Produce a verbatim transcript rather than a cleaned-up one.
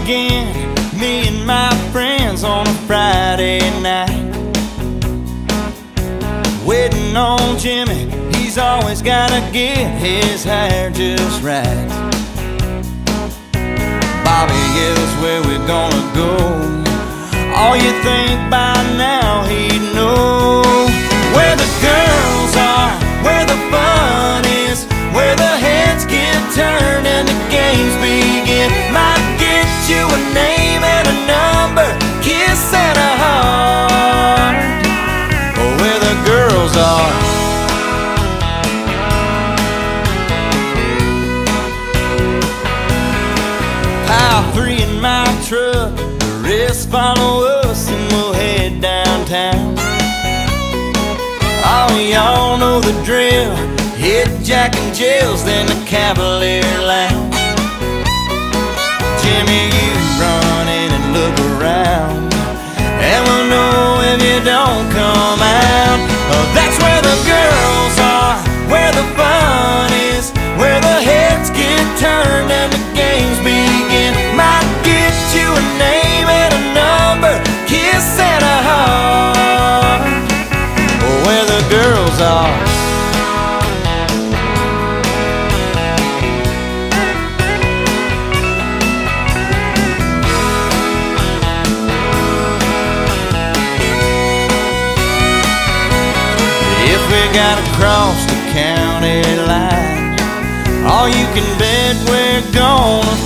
again, me and my friends on a Friday night, waiting on Jimmy. He's always gotta get his hair just right. Bobby is where we're gonna go. All you think by now he'd know. Where the girls are, where the fun is, where the heads get turned and the games begin. Might get you a name and a number, kiss and a heart. Oh, where the girls are. Pile three in my truck, the rest follow us and we'll head downtown. Oh, y'all know the drill. Hit Jack and Jill's, then the Cavalier Lounge. Jimmy, you run in and look around, and we'll know if you don't come out. Oh, that's where the girls are, where the fun is, where the heads get turned and the games begin. Might get you a name and a number, kiss and a heart. Oh, where the girls are. Gotta cross the county line, all you can bet we're gonna